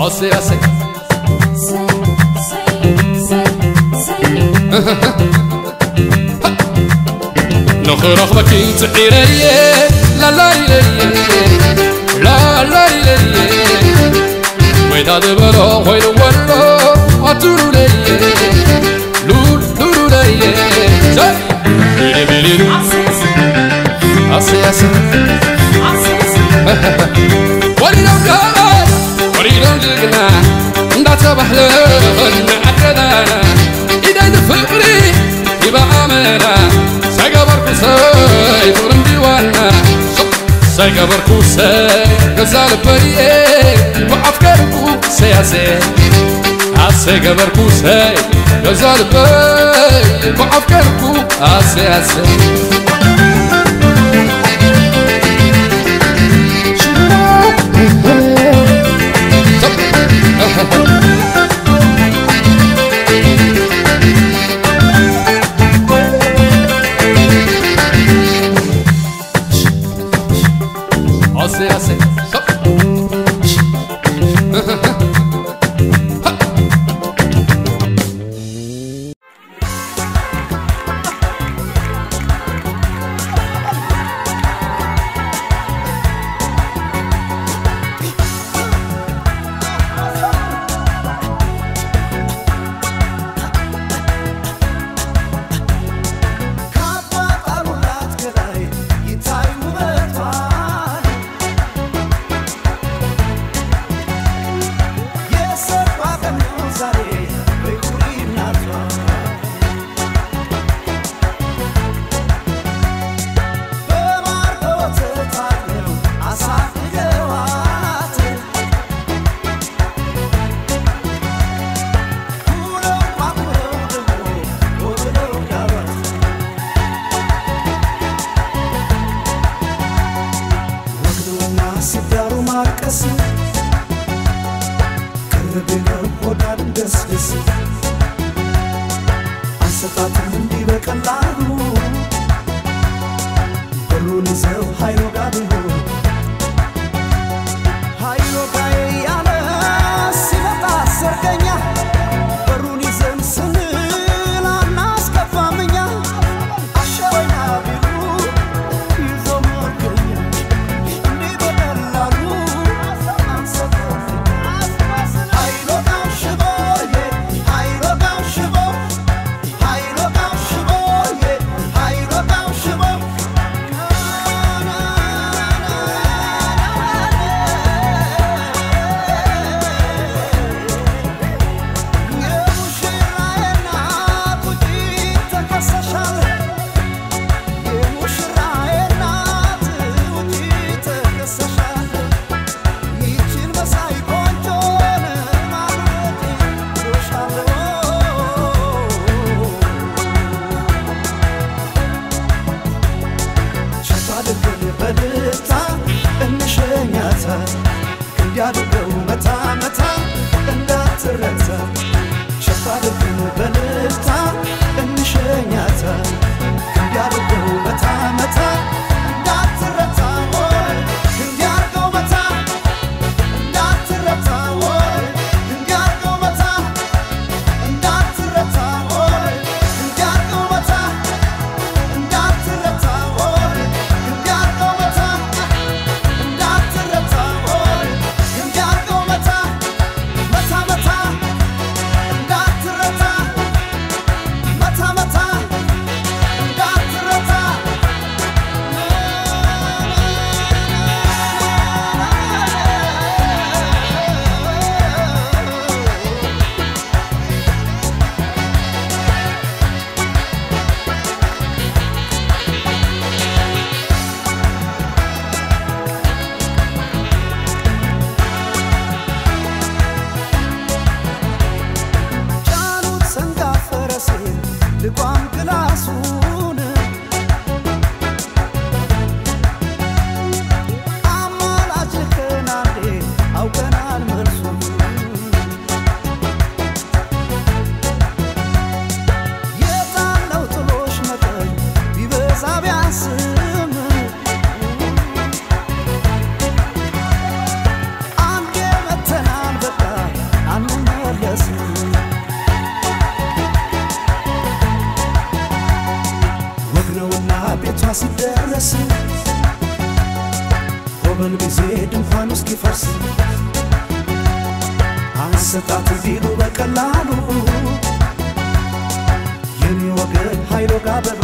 عصي عصي نخرخ بكي تعيري لا لا لي لا لا لي ويدا دبرو ويدا ورو أتورو لي لولو لي بيلي بيلي عصي عصي وريدو كالا وريدو جلنا ندات بحلنا عددانا إذا دفقري يبقى عمنا سيقبركو ساي فرن ديوانا سيقبركو ساي غزال بريئي وعفكركو سياسي سيقبركو ساي غزال بريئي وعفكركو سياسي عصي عصي ቡና ቤቷ ሲደረስ ጎበል ጊዜ ድንኳን እስኪፈርስ አንሰጣት ቢሉ በቀላሉ የኔ ወገን ኃይሎ ጋበሉ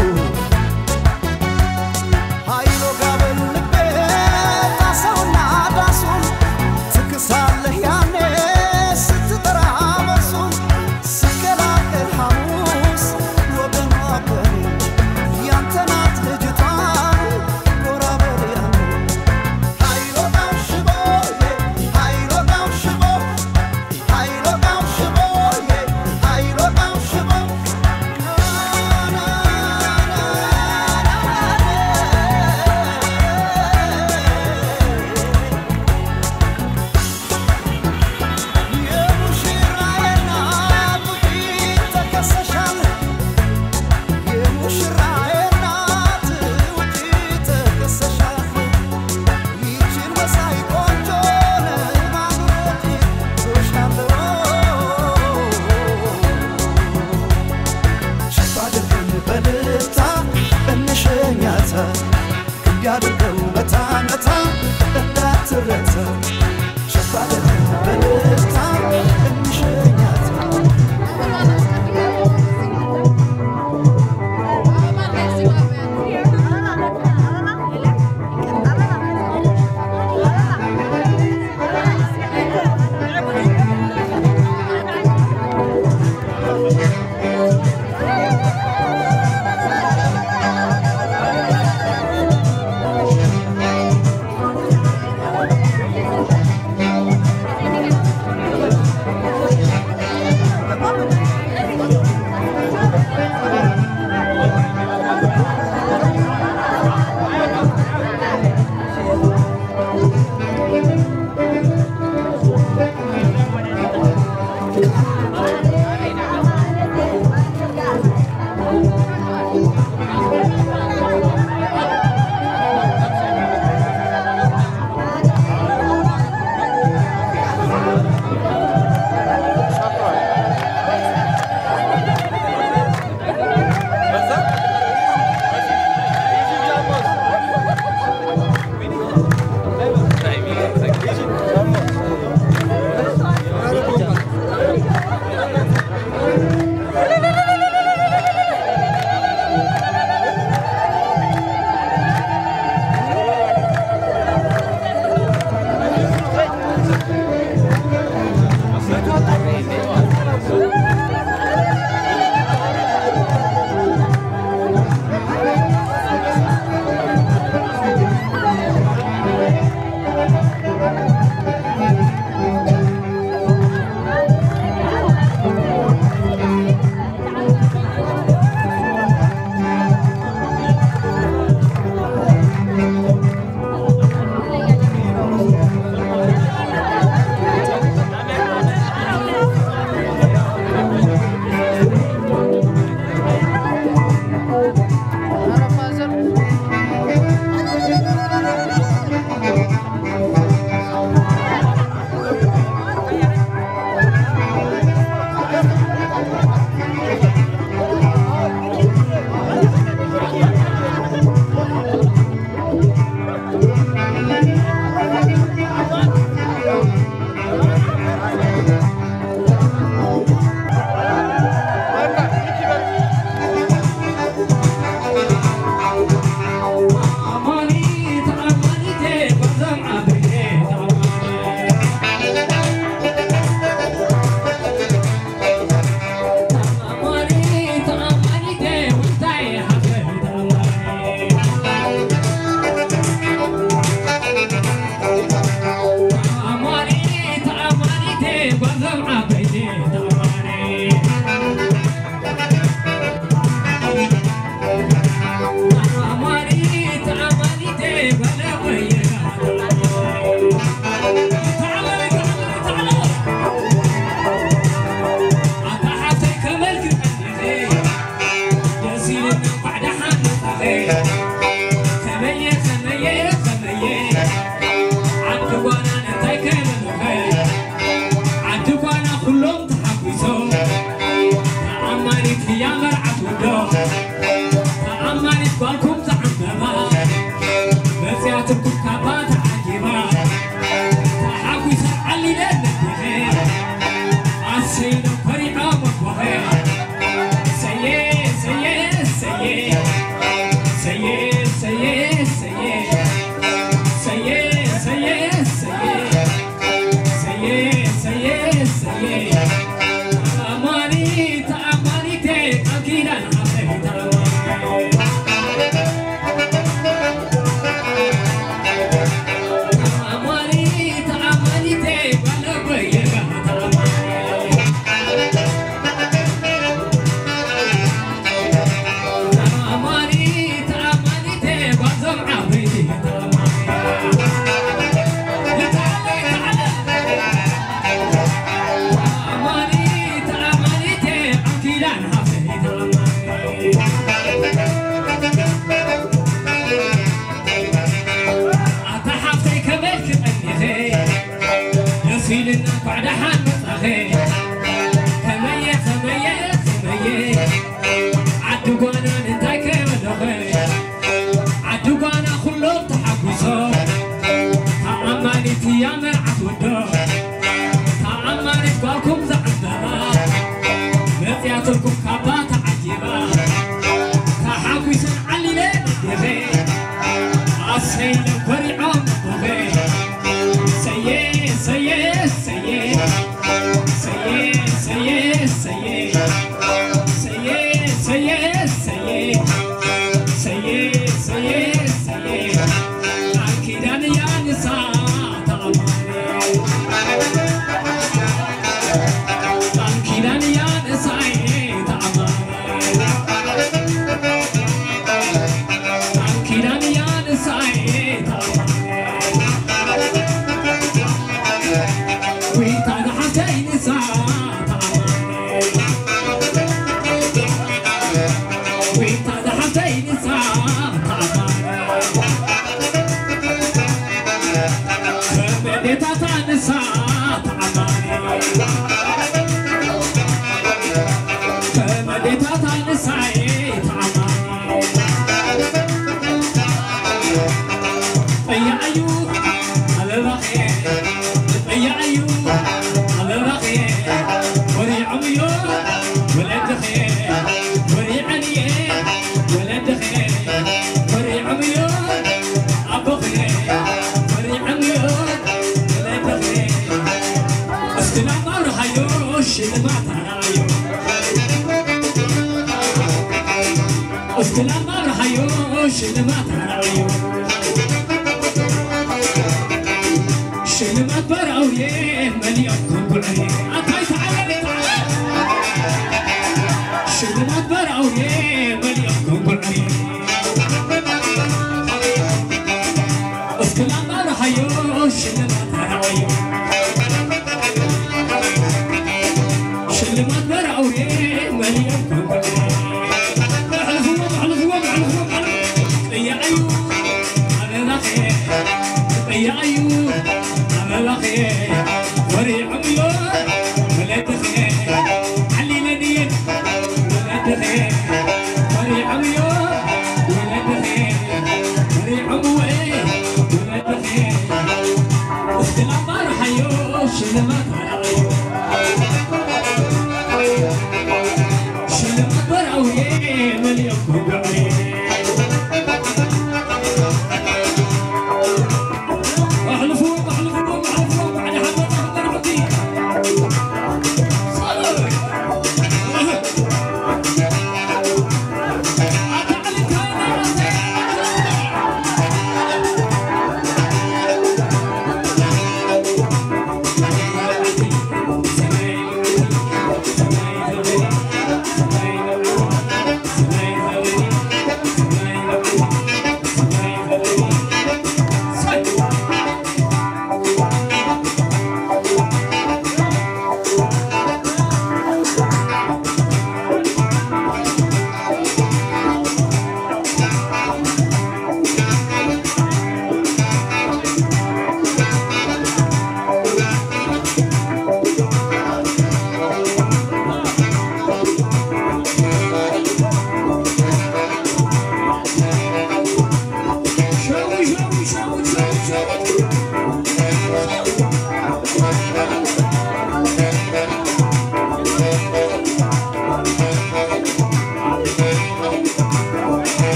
ኃይሎ ጋበሉ ልቤ ታሰውና ዳሱን ትክሳለህ ያኔ ስትጠራ መሱን ሲገላገል ሐሙስ ወገን ወገን ያንተ ናት ልጅቷ ጎራ በል ያኔ ኃይሎ ጋው ሽቦ ኃይሎ ጋው ሽቦ ኃይሎ ጋው ሽቦ ኃይሎ ጋው ሽቦ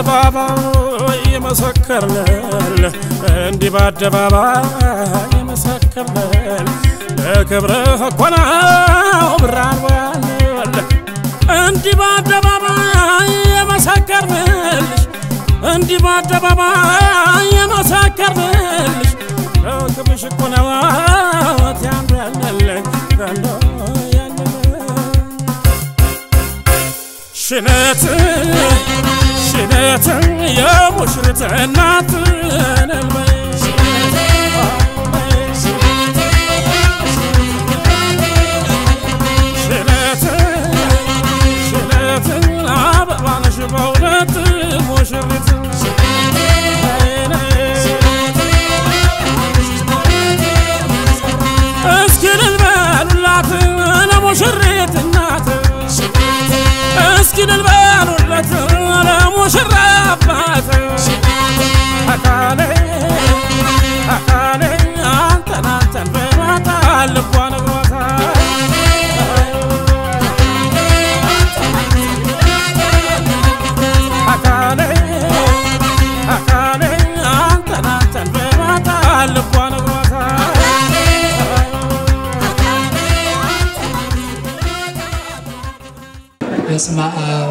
በአደባባይ የመሰከርንል እንዲህ በአደባባይ የመሰከርንል ለክብርህ እኮ ነው ብርሃን ወያልንል እንዲህ በአደባባይ የመሰከርንልሽ እንዲህ በአደባባይ የመሰከርንልሽ ለክብርሽ እኮ ነው ያንደልልኝ ገንዶ شنات يا مشرت عنات البيت شنات عبر شبولات مشرت اسكن البال ولات انا مشرت النات اسكن البال ولات انا مشرفات حكالي انت بما تعلق وانا حكالي انت بما تعلق وانا بسم الله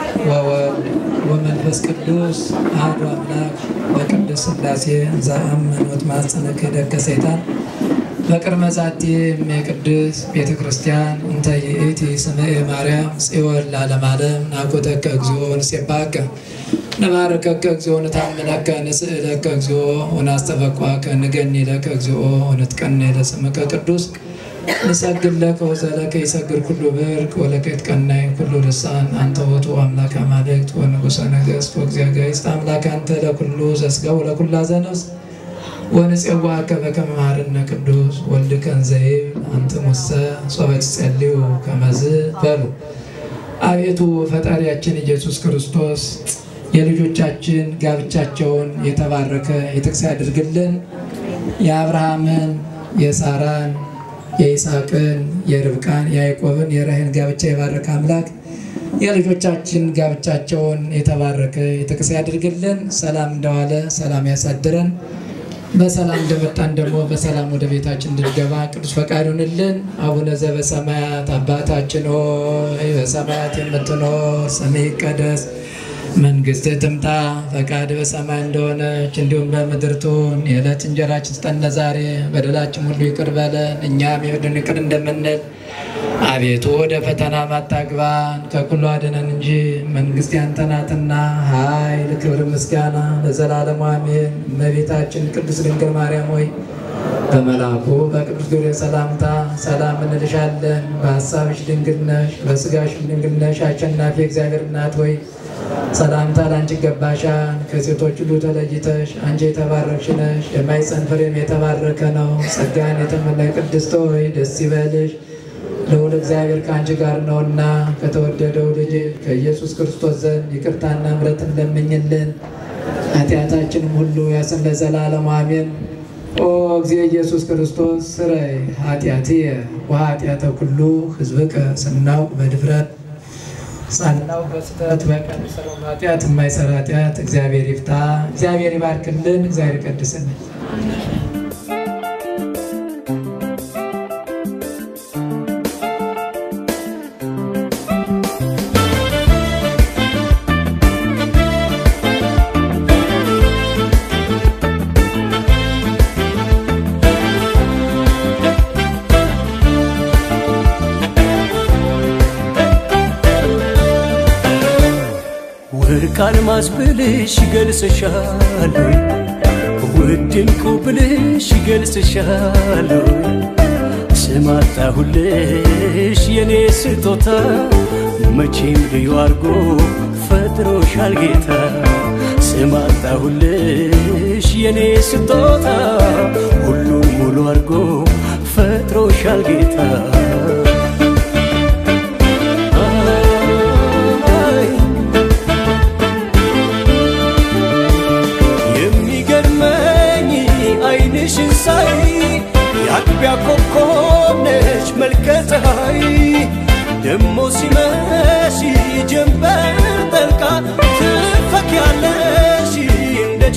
ومنفس قدوس أحد أملاك وقدس ሥላሴ زأمن وتماثلك دك سيطان بكرم ذاتي مقدس بيت كريستيان انت يئتي سماء مريم صيور لعالم عالم ناكوتك اكزو نسيباك نباركك اكزو نتعملك نسألك اكزو ونستفقواك نغني لك اكزو ونتكني لسمك قدوس نسجل لك وزلك يسجل كل برك ولك يتكني كل لسان أنت وتو أملاك مالك ونقص نجس وجزاك يستعملك أنت لكل زسجا ولكل زنس ونسأواك بكم مارنا قدوس ولك أنزيل أنت مسا صوت سأليو كما زبلو آياتو فتارياتين يسوع كريستوس የልጆቻችን ጋብቻቸውን የተባረከ የተክሳድር ግልን የአብርሃምን የሳራን የይስሐቅን የርብቃን የያዕቆብን የራሔልን ጋብቻ የባረከ አምላክ የልጆቻችን ጋብቻቸውን የተባረከ የተክሳይ ያድርግልን ሰላም እንደዋለ ሰላም ያሳድረን በሰላም እንደመጣን ደግሞ በሰላም ወደ ቤታችን እንድንገባ ቅዱስ ፈቃድ ይሁንልን አቡነ ዘበሰማያት አባታችን ሆይ በሰማያት የምትኖር ስምህ ይቀደስ መንግሥትህ ትምጣ ፈቃድህ በሰማይ እንደሆነች እንዲሁም በምድር ትሁን የዕለት እንጀራችንን ስጠን ዛሬ በደላችንን ሁሉ ይቅር በለን እኛም የበደሉንን ይቅር እንደምንል አቤቱ ወደ ፈተና አታግባን ከሁሉ አድነን እንጂ መንግሥት ያንተ ናትና ኃይል ክብር ምስጋና ለዘላለሙ አሜን እመቤታችን ቅድስት ድንግል ማርያም ሆይ በመልአኩ በቅዱስ ገብርኤል ሰላምታ ሰላም እንልሻለን በሐሳብሽ ድንግል ነሽ በሥጋሽም ድንግል ነሽ አሸናፊ እግዚአብሔር እናት ሆይ ሰላምታ ላንቺ ይገባሻል ከሴቶች ሁሉ ተለይተሽ አንቺ የተባረክሽ ነሽ የማኅፀንሽ ፍሬም የተባረከ ነው ጸጋን የተመላሽ ቅድስት ሆይ ደስ ይበልሽ ልዑል እግዚአብሔር ከአንቺ ጋር ነውና ከተወደደው ልጅ ከኢየሱስ ክርስቶስ ዘንድ ይቅርታና ምሕረትን ለምኝልን ኃጢአታችንን ሁሉ ያሰን ለዘላለሙ አሜን ኦ እግዚእ ኢየሱስ ክርስቶስ ስረይ ኃጢአትየ ወኃጢአተ ኩሉ ሕዝብከ ስናውቅ በድፍረት ሳናው በስተት በቀን ሰራው ኃጢአት የማይሰራ ኃጢአት እግዚአብሔር ይፍታ እግዚአብሔር ይባርክልን እግዚአብሔር ይቀድስልን ካልማስ ብልሽ ይገልጽሻል ውድንቁ ብልሽ ይገልጽሻል ስማጣሁልሽ የኔ ስጦታ መቼም ልዩ አርጎ ፈጥሮሻል ጌታ ስማጣሁልሽ የኔ ስጦታ ሁሉም ሙሉ አርጎ ፈጥሮሻል ጌታ يا كوكونش ملكتهاي دمو سيماشي جنبر تلقى تفك يا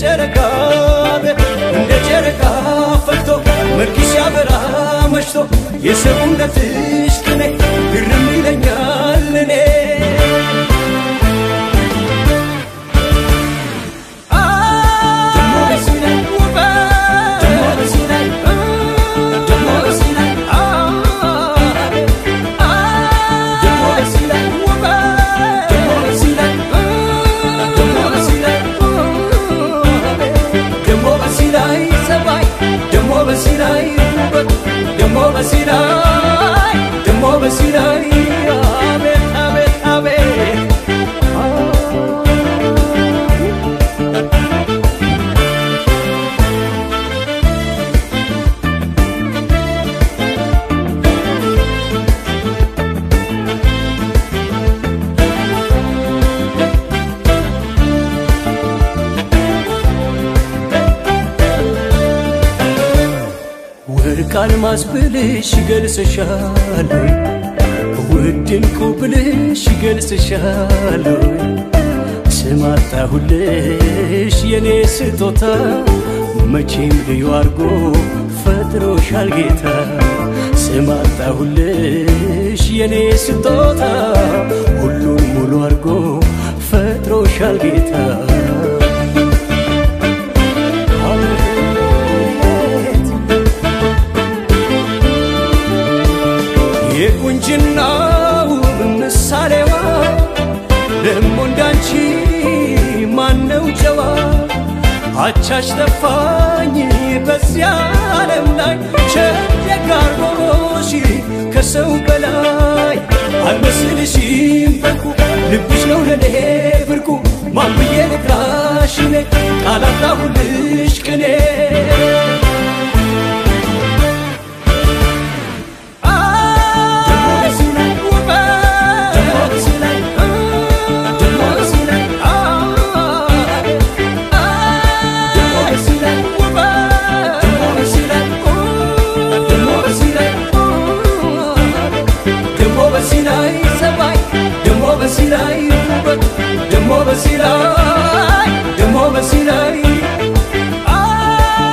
ጨረቃ ፈክቶ መልክሽ ያበራ መሽቶ የሰውነትሽ ቅኔ ግርም ይለኛል እኔ በሲላይ አቤት አቤት አቤት ወርቅ አልማዝ ብልሽ ይገልጽሻል ውድንቁ ብልሽ ይገልጽሻል ስም አጣሁልሽ የኔ ስጦታ መቼም ልዩ አርጎ ፈጥሮሻል ጌታ ስም አጣሁልሽ የኔ ስጦታ ሁሉን ሙሉ አርጎ ፈጥሮሻል ጌታ የቁንጅናው ምሳሌዋ ደሞ እንዳንቺ ማነው ጨዋ አቻሽ ጠፋኝ በዚያ ዓለም ላይ ቸጋርቦሽ ከሰው በላይ አልመስልሽም በርኩ ልብሽ ነው ለኔ ብርቁ ማን ብዬ ልጥራሽ እኔ ቃል አጣሁልሽ ቅኔ በሲላይ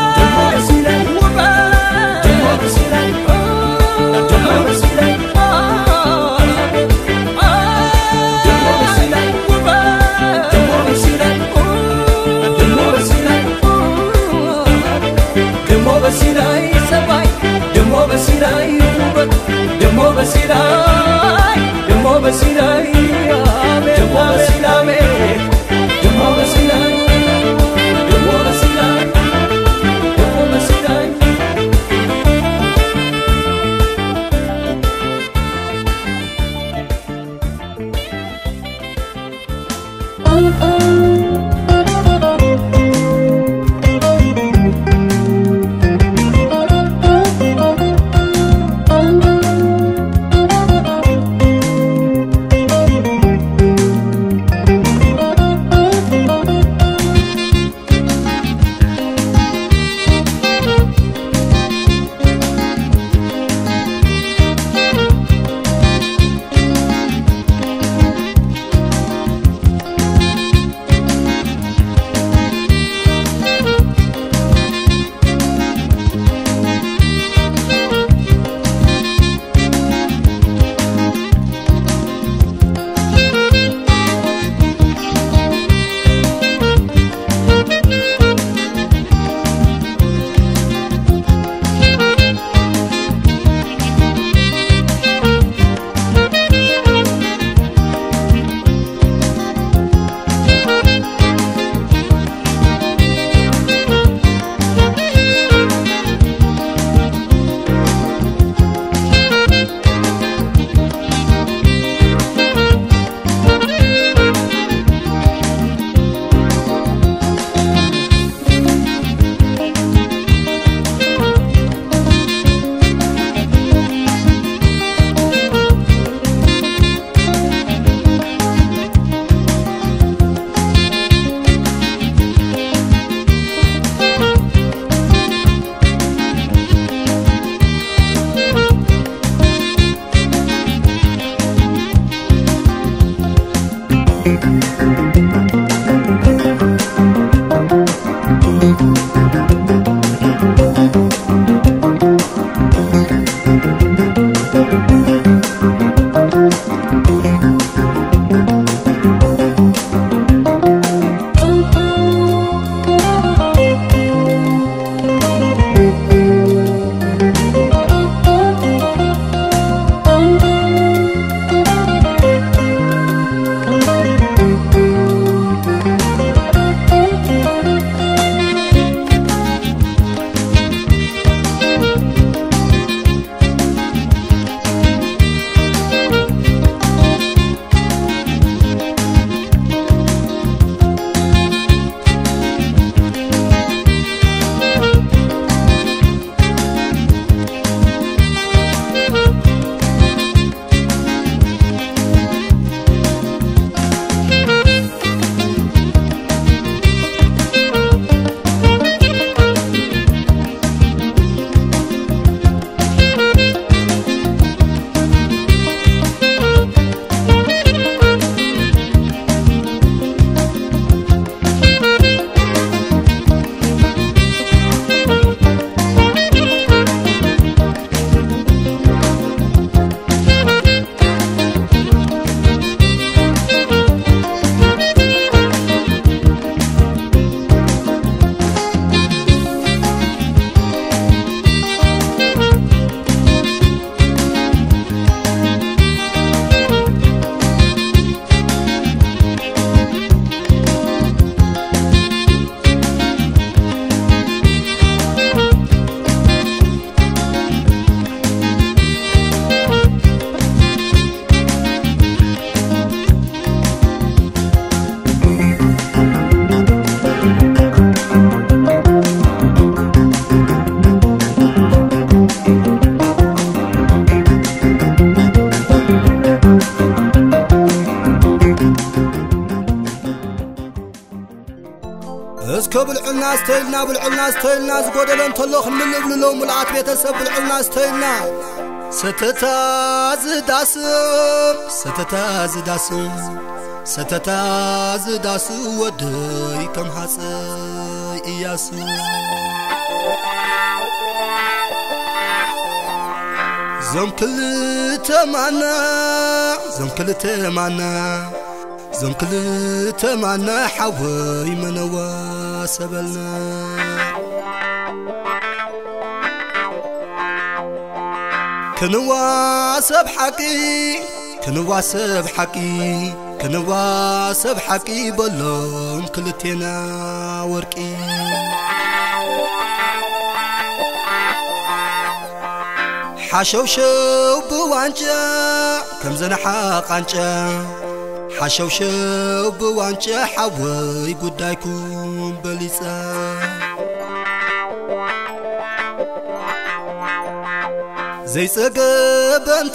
بلعلنا استيلنا زغودلن تلوخ من لهم ملعات بيتسب بلعلنا استيلنا ستتاز داسو ودي كم حصي إياسو زم كل تمانا حوي منوا سبلنا كنواسب حقي بلوم كلتنا ورقي حشوشو بوانجا كم زنحا قانجا حشوشو بوانجا حوي قدايكم بليسا زي تقبن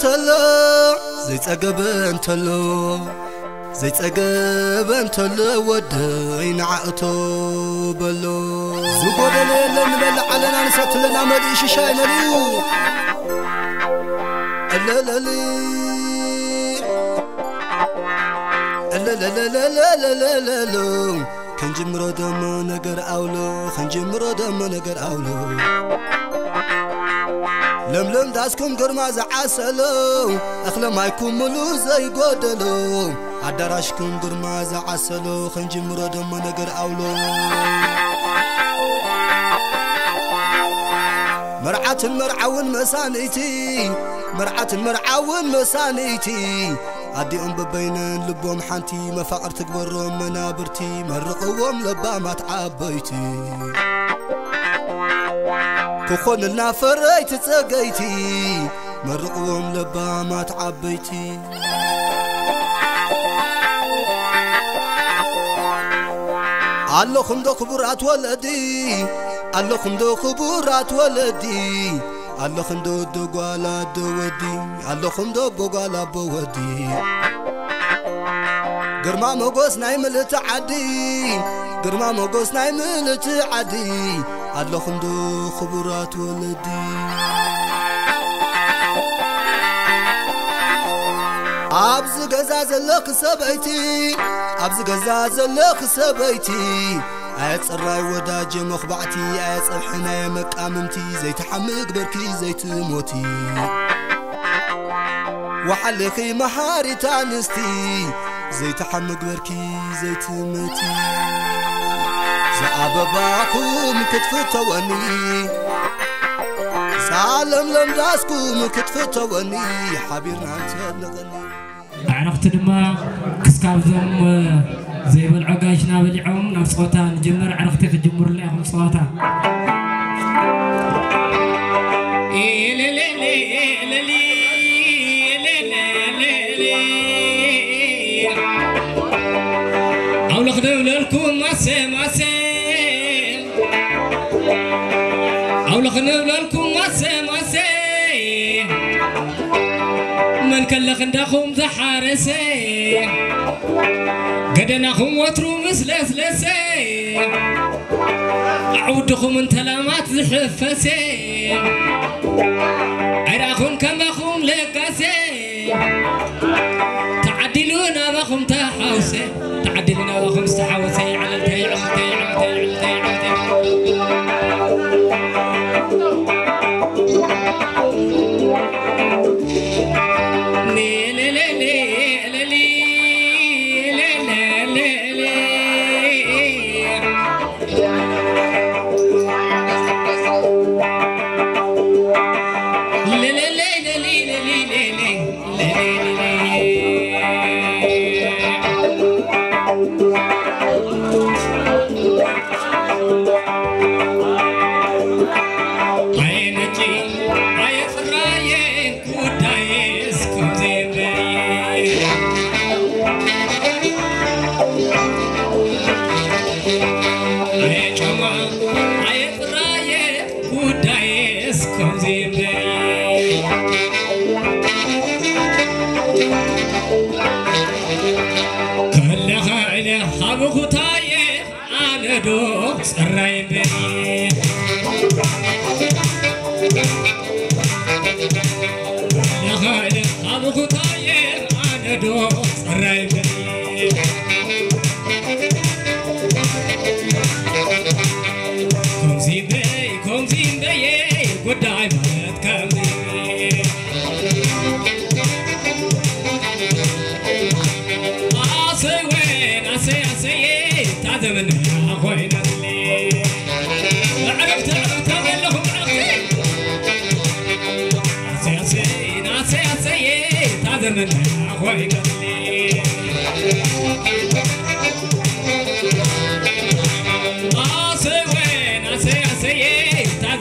تلو ودين عقتو بلو زبود ليلن للعلنا نسات لنا مليش شاينا ليو اللالي خنجمرو دم نجر أولو لملم داسكم قرما زعسلو أخلا مايكم ملو زي قدلو عدراشكم قرما زعسلو خنجمرو دم نجر أولو مرعة المرعون مسانيتي عدي ببينن لبهم حنتي مفقر تكبرهم منابرتي مرقوهم لبا ما تعبيتي كخون النافر تتسقيتي مرقوهم لبا ما تعبيتي اللهم دو خبرات ولدي اللهم دو خبرات ولدي اللهم دو دوغالا دودي اللهم دو بوغالا بودي قرما موغوس نايمل تعدي قرما موغوس نايمل تعدي اللهم دو خبرات ولدي أبز غزاز اللق سبيتي آيات الراي وداج مخبعتي آيات الحنا مقاممتي زي تحمق بركي زي تموتي وحلقي محاري تانستي زي تحمق بركي زي تموتي زي أباباكم كتفتوني سالم لمداسكم كتفتوني حبيرنا تنغني عرفت دما كسكابزم زي بالعقاشنا بالعوم نفس صوتا نجمر عرفتي تجمر لي أهم صوتا أول خدوا لكم ماسي أول خدوا لكم ماسي من كل خندقهم زحارسي قدناهم وترو مسلسلسي أعودكم من تلامات زحفسي عراخون كماخون لقاسي تعدلونا ماخم تحاوسي تعدلونا ماخم استحاوسي على التي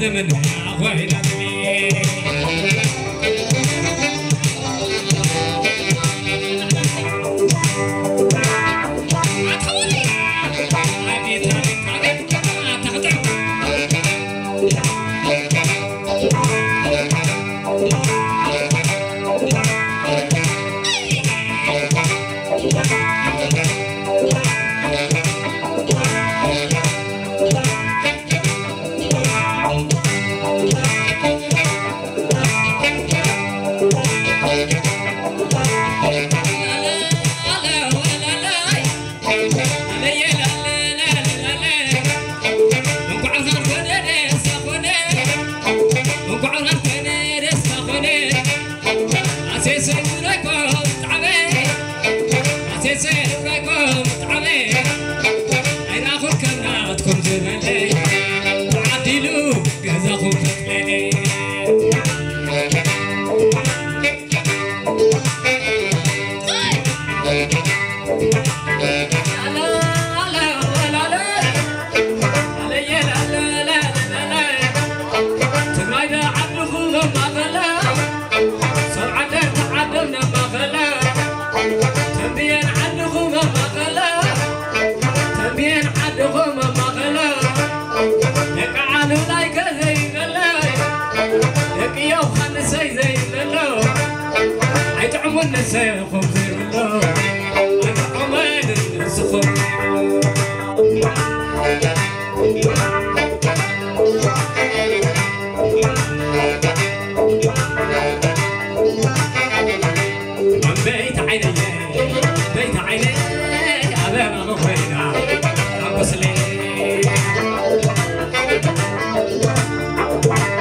تعلمنا أخوينا نسيخم زير الله أنا عمين نسخم من بيت عيني أبا مغفينا أبسلي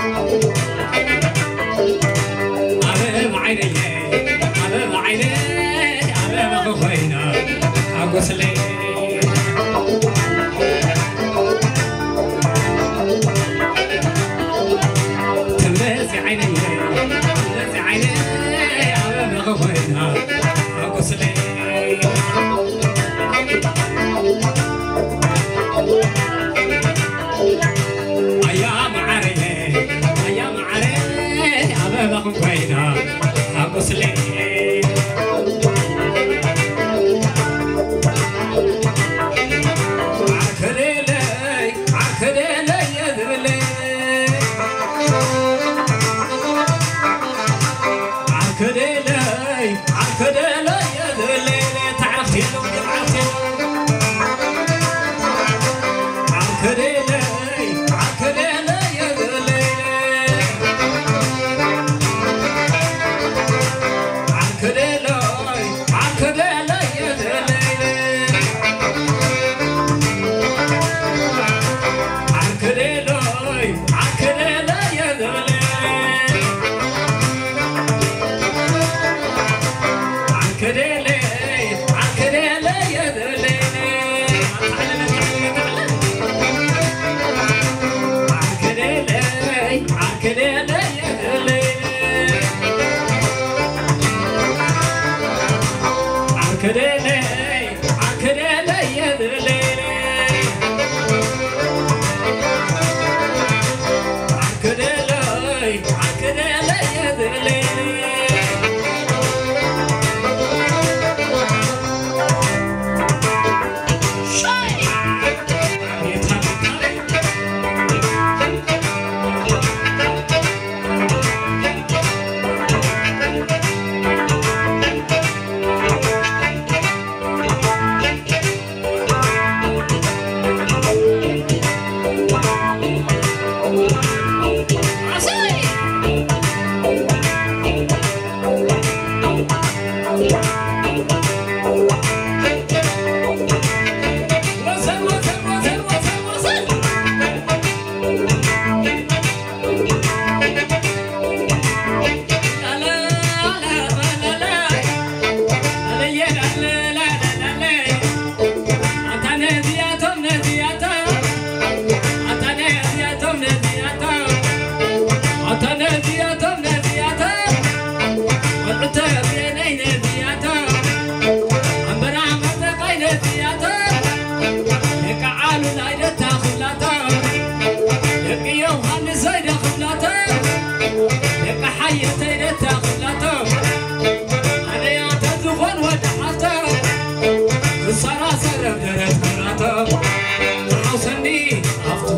أبا عيني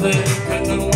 تملكته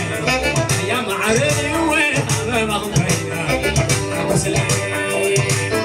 يا معري وين ما غنينا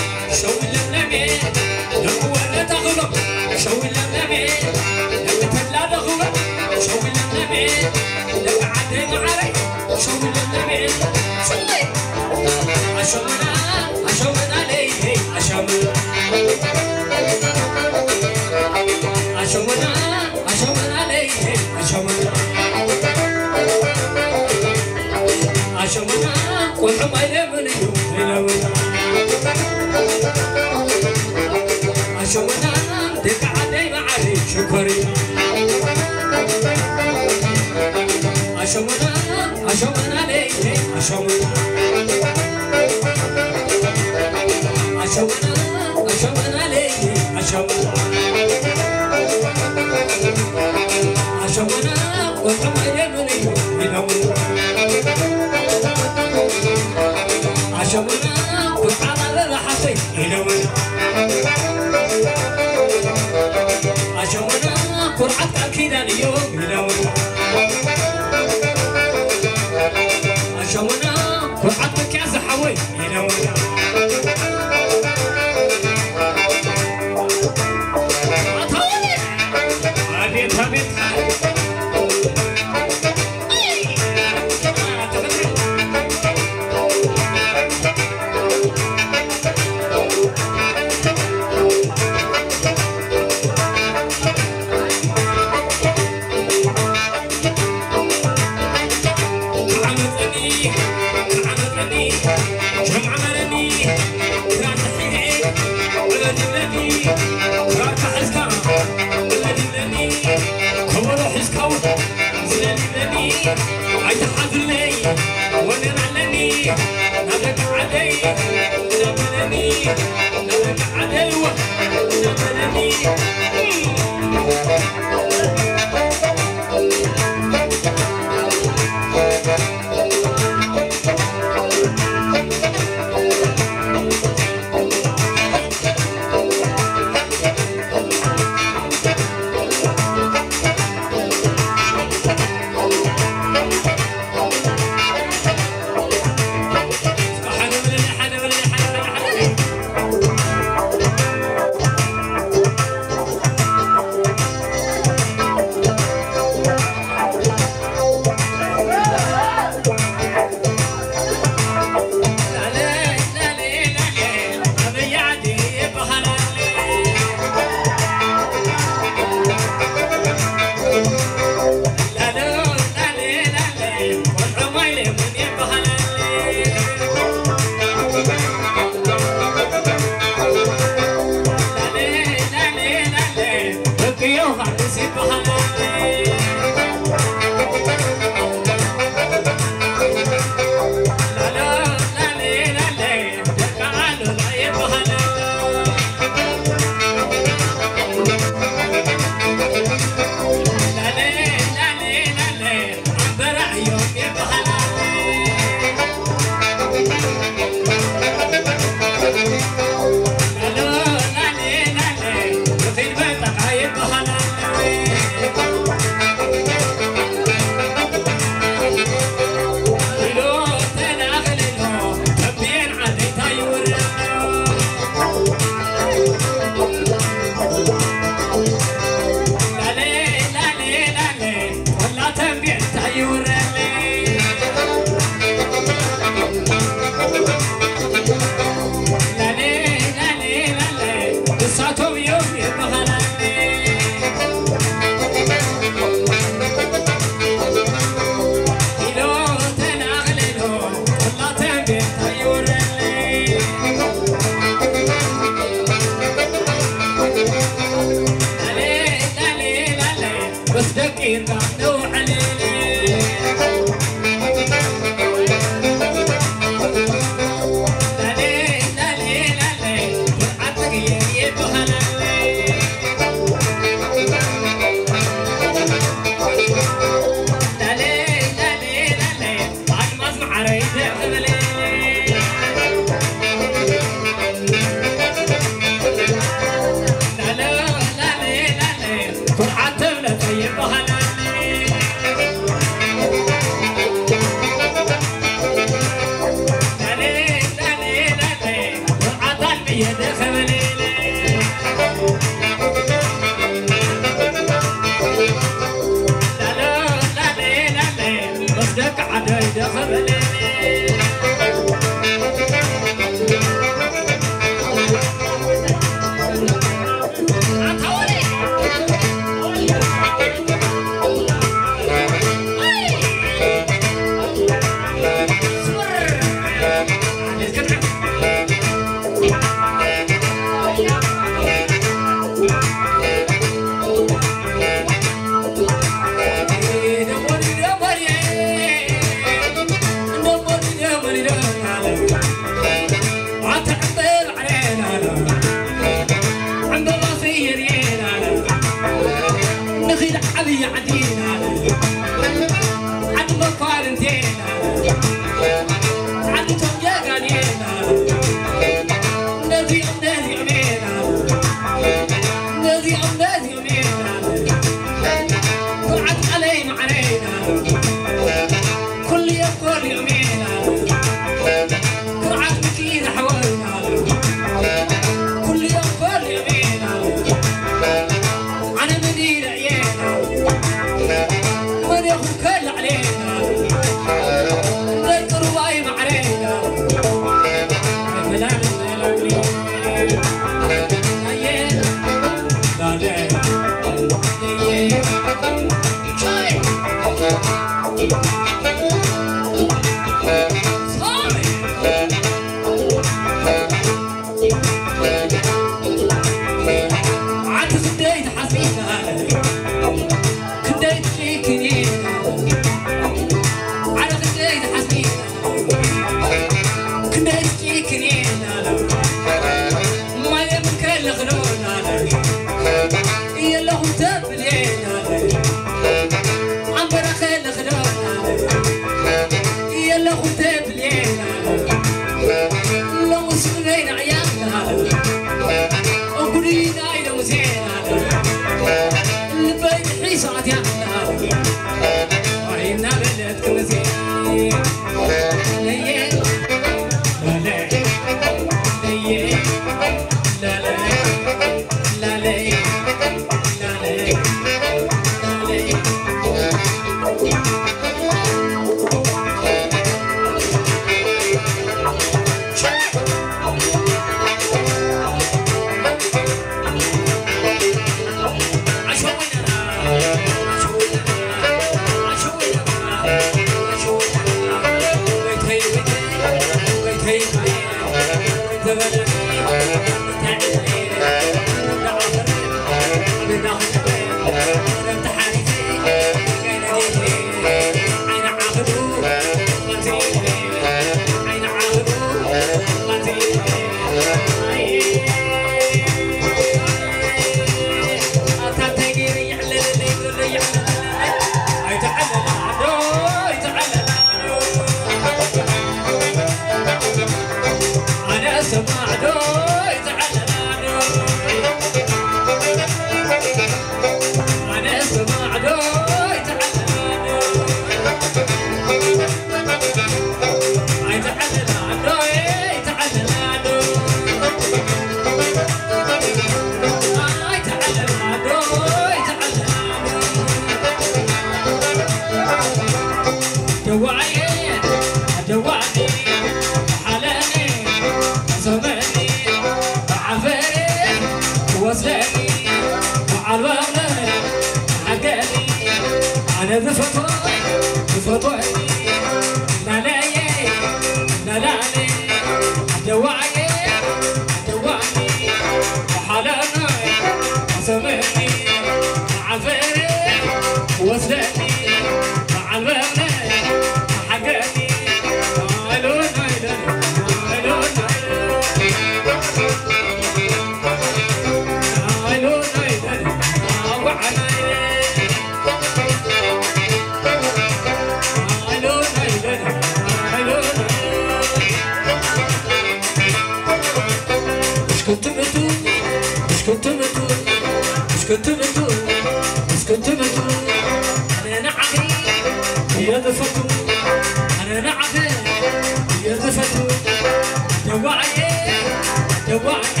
Why?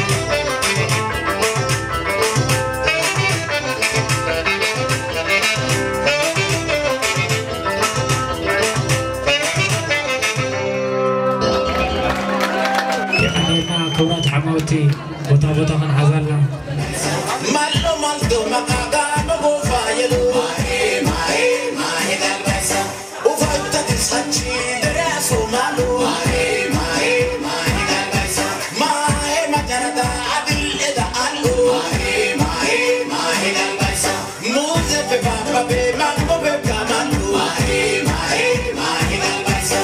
كونات عموتي بوتا بوتا من حزلنا مالو مالدو مقاقا مقوفا يلو ماهي ماهي ماهي دالبسا وفايتا تسحجي دراسو مالو ماهي ماهي ماهي دالبسا ماهي مجردا عدل إذا قالو ماهي ماهي ماهي دالبسا موزة في بابا بي مانبو بكامالو ماهي ماهي ماهي دالبسا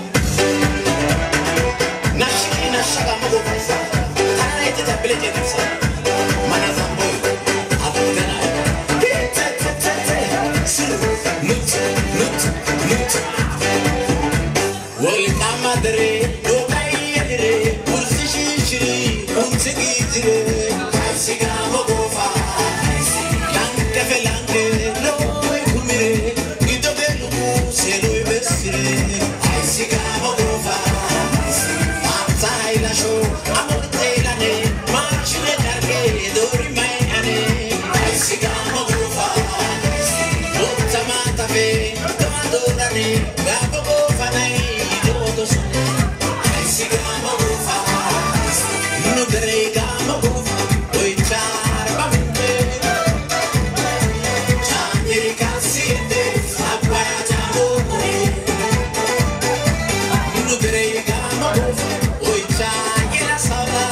نشكي نشكا مقوفا تبلت نفسها mana zamboy abudana nut wal kamadre do kayedre kursi shishri unsigi jire siga mogofa lanke felanke lo kumire gidobe lugu selo besire siga mogofa matsayla sho amortela ne marchile darke dori mai ane siga mogofa utama tabe tomadora ne gabo fanai dodo siga mogofa no grega mogofa oi char bambe changiri kasite apaya jamo no grega mogofa oi changira sala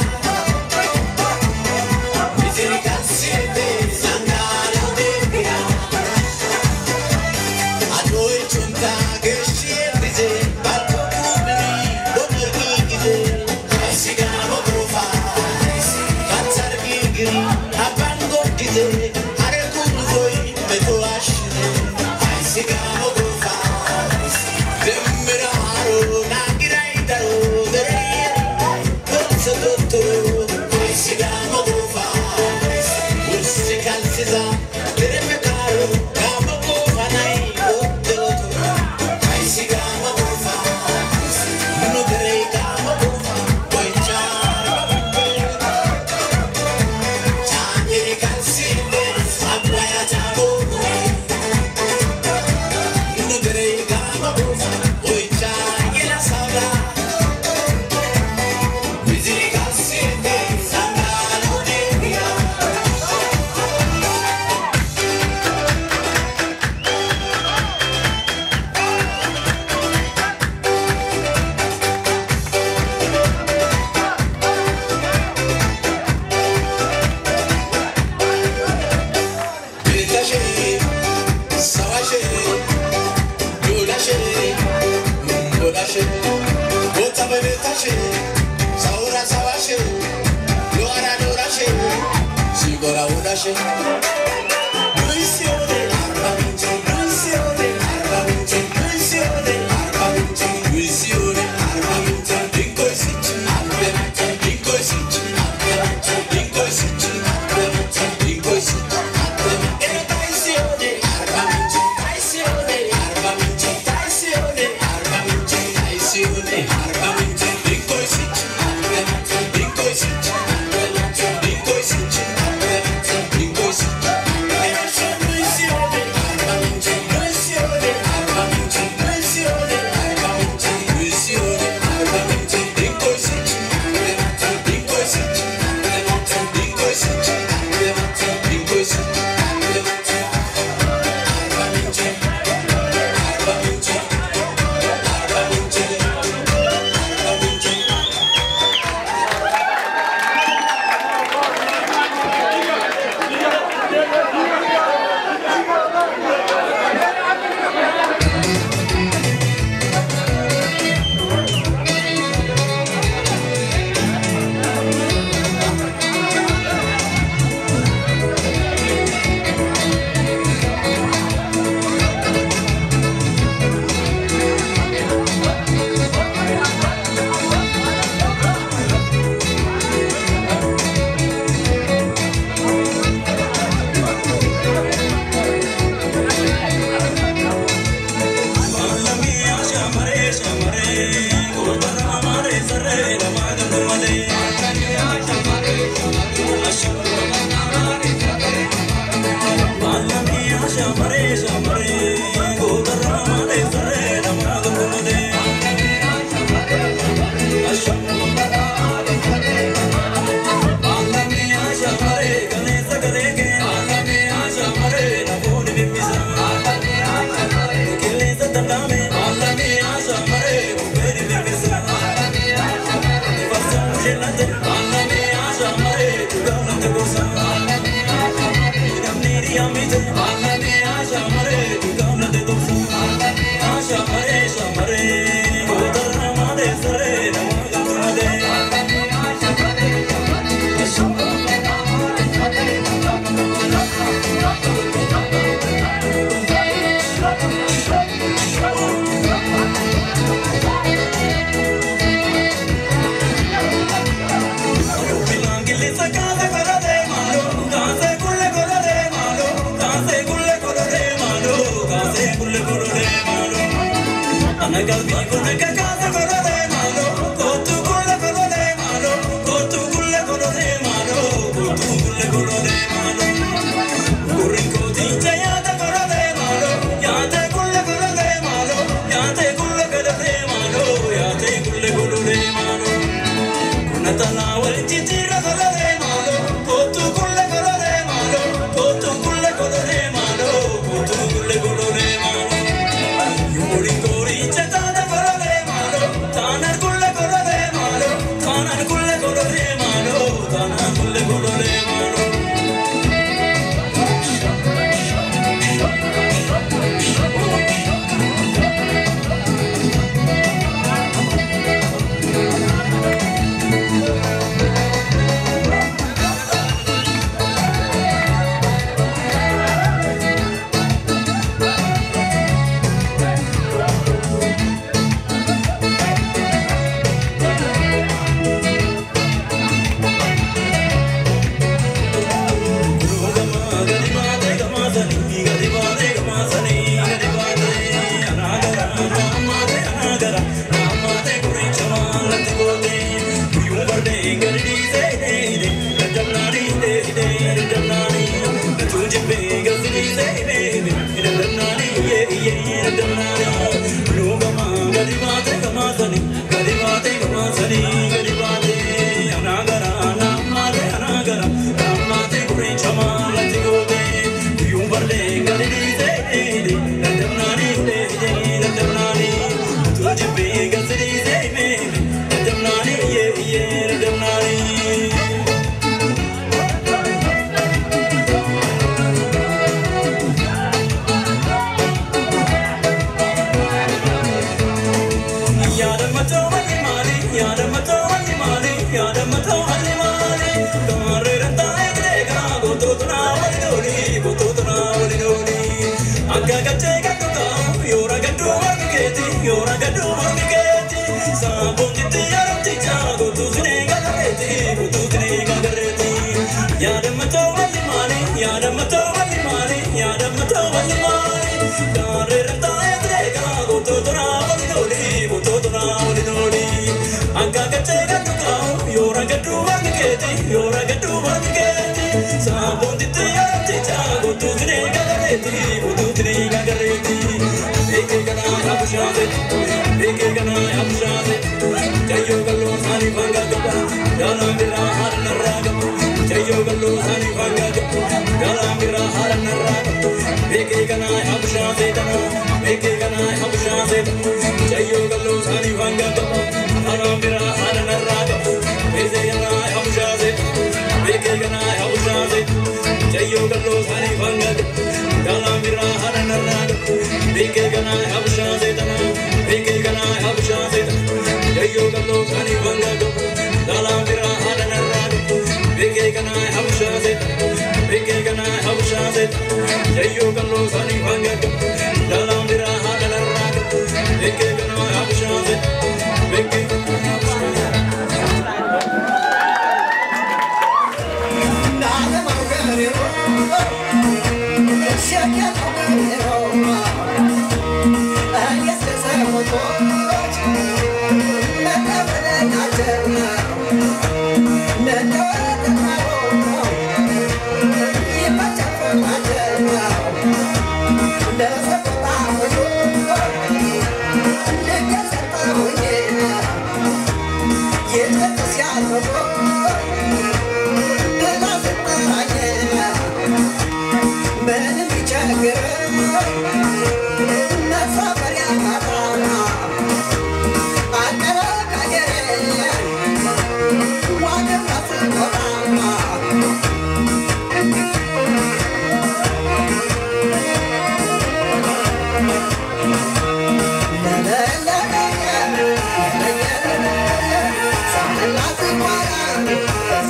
Why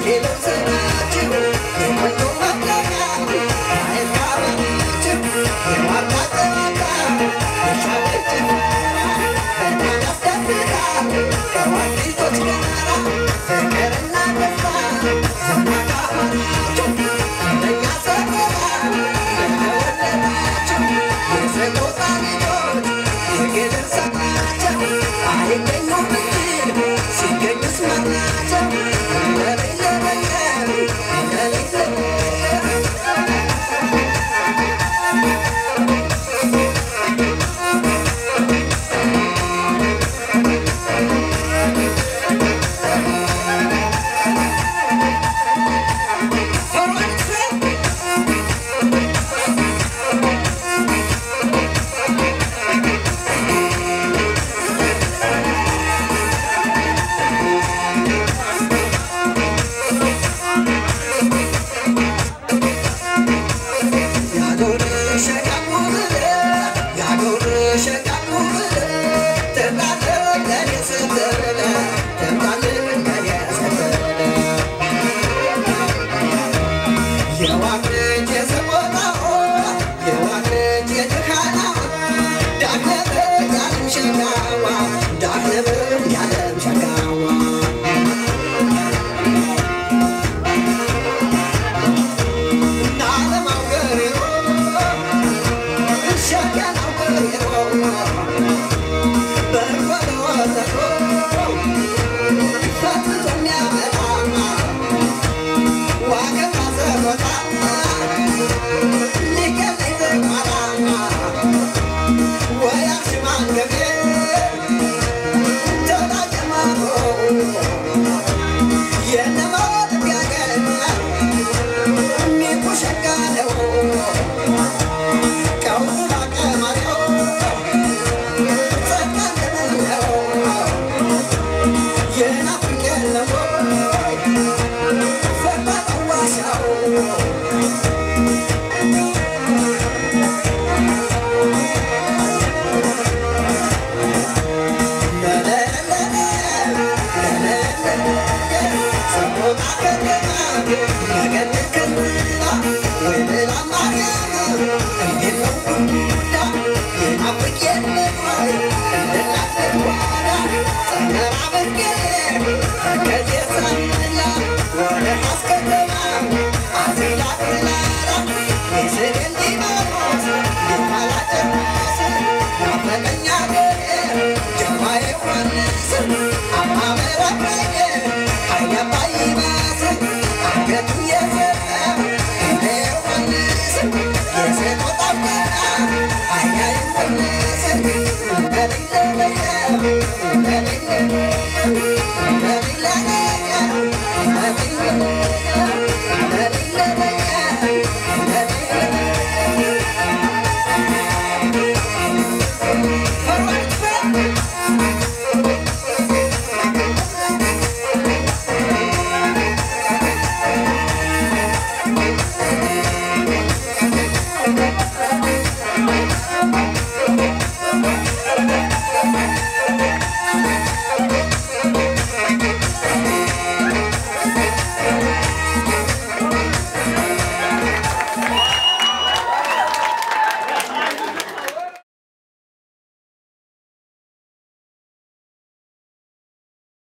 I'm